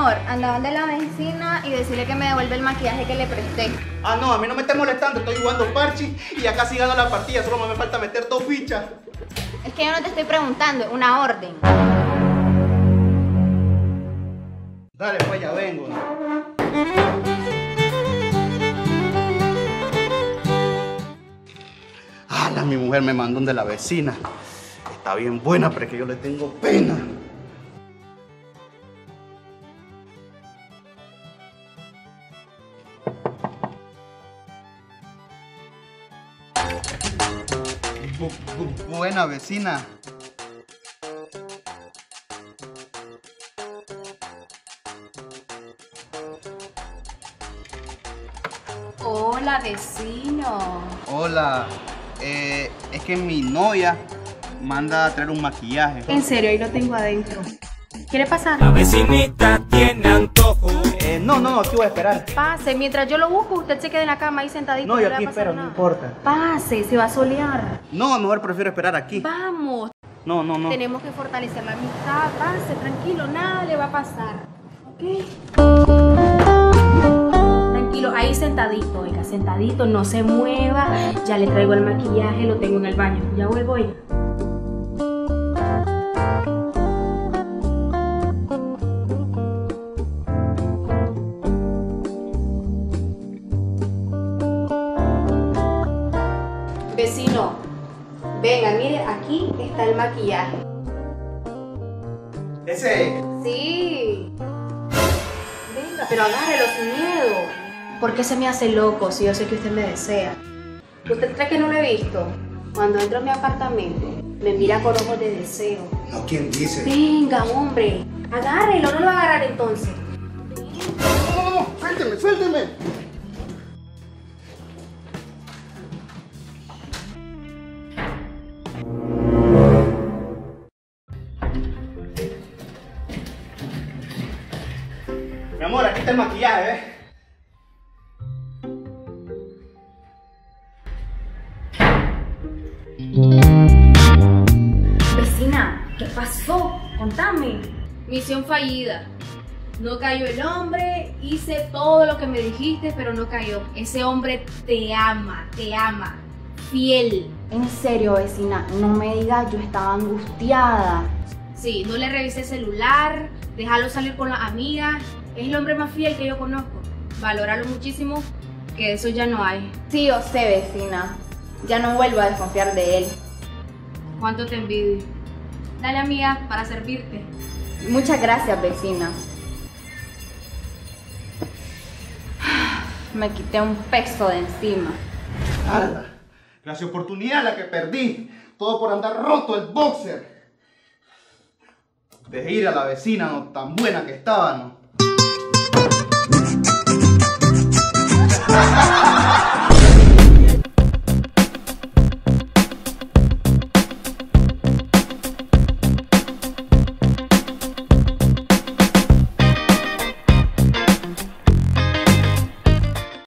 amor, anda de la vecina y decirle que me devuelve el maquillaje que le presté. Ah, no, a mí no me estés molestando, estoy jugando parche y ya casi gano la partida, solo me falta meter 2 fichas. Es que yo no te estoy preguntando, es una orden. Dale, pues ya vengo. Mi mujer me mandó un de la vecina. Está bien buena, pero es que yo le tengo pena. Buena vecina. Hola, vecino. Hola. Es que mi novia manda a traer un maquillaje. En serio, ahí lo tengo adentro. ¿Quiere pasar? La vecinita tiene antojo. No, aquí voy a esperar. Pase, mientras yo lo busco, usted se quede en la cama ahí sentadito. No, yo le va aquí a pasar espero, nada. no importa. Pase, se va a solear. No, mejor prefiero esperar aquí. Vamos. No. Tenemos que fortalecer la amistad. Pase, tranquilo, nada le va a pasar. ¿Ok? Tranquilo, ahí sentadito, oiga, sentadito, no se mueva. Ya le traigo el maquillaje, lo tengo en el baño. Ya vuelvo, oiga. Vecino, venga, mire, aquí está el maquillaje. Ese. Sí. Venga, pero agárrelo sin miedo. ¿Por qué se me hace loco si yo sé que usted me desea? ¿Usted cree que no lo he visto? Cuando entro a mi apartamento, me mira con ojos de deseo. No, ¿quién dice? Venga, hombre, agárrelo, no lo va a agarrar entonces. No, suélteme. Mi amor, aquí está el maquillaje, ¿ves? Vecina, ¿qué pasó? Contame. Misión fallida. No cayó el hombre, hice todo lo que me dijiste, pero no cayó. Ese hombre te ama, fiel. En serio, vecina, no me diga, yo estaba angustiada. Sí, no le revisé el celular, déjalo salir con las amigas. Es el hombre más fiel que yo conozco. Valóralo muchísimo, que eso ya no hay. Sí, yo sé, vecina. Ya no vuelvo a desconfiar de él. Cuánto te envidio. Dale, amiga, para servirte. Muchas gracias, vecina. Me quité un peso de encima. ¡Hala! Gracias oportunidad la que perdí. Todo por andar roto el boxer. Dejé ir a la vecina, no tan buena que estaba, ¿no?